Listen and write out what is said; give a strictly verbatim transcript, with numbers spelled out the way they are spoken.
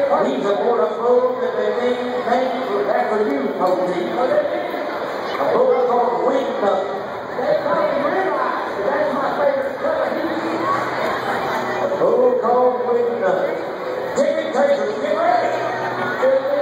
He's aboard a boat that they named, named after you, Toby. A boat called Wing Nut. That's how you realize that that's my favorite color. A boat called Wing Nut. Jimmy Taylor, get ready.